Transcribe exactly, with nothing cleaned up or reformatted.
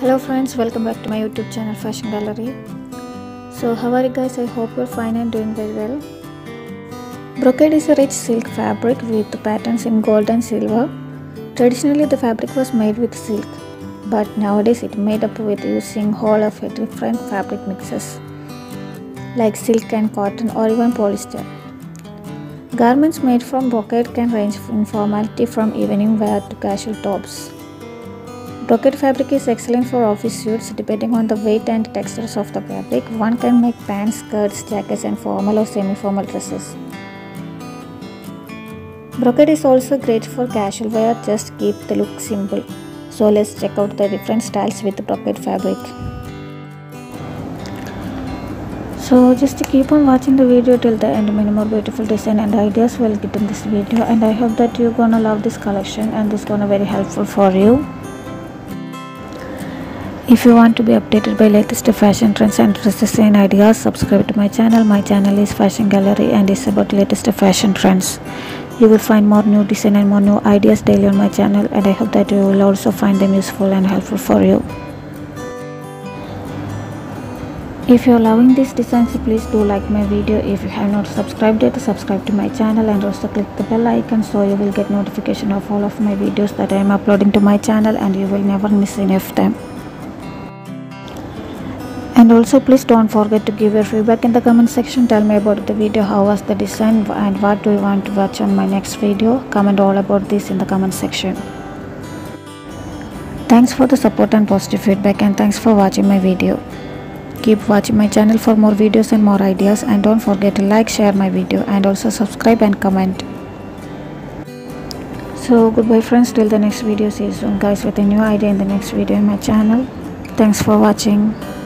Hello friends, welcome back to my YouTube channel Fashion Gallery. So how are you guys? I hope you're fine and doing very well. Brocade is a rich silk fabric with patterns in gold and silver. Traditionally the fabric was made with silk, but nowadays it's made up with using whole of a different fabric mixes like silk and cotton or even polyester. Garments made from brocade can range in formality from evening wear to casual tops. Brocade fabric is excellent for office suits. Depending on the weight and textures of the fabric, one can make pants, skirts, jackets and formal or semi-formal dresses. Brocade is also great for casual wear, just keep the look simple. So let's check out the different styles with the brocade fabric. So just keep on watching the video till the end. Many more beautiful design and ideas will get in this video, and I hope that you're gonna love this collection and this gonna very helpful for you. If you want to be updated by latest fashion trends and dress design ideas, subscribe to my channel. My channel is Fashion Gallery and is about latest fashion trends. You will find more new design and more new ideas daily on my channel, and I hope that you will also find them useful and helpful for you. If you are loving these designs, please do like my video. If you have not subscribed yet, subscribe to my channel and also click the bell icon so you will get notification of all of my videos that I am uploading to my channel, and you will never miss any of them. And also please don't forget to give your feedback in the comment section. Tell me about the video, how was the design and what do you want to watch on my next video. Comment all about this in the comment section. Thanks for the support and positive feedback, and thanks for watching my video. Keep watching my channel for more videos and more ideas, and don't forget to like, share my video and also subscribe and comment. So goodbye friends, till the next video. See you soon guys with a new idea in the next video in my channel. Thanks for watching.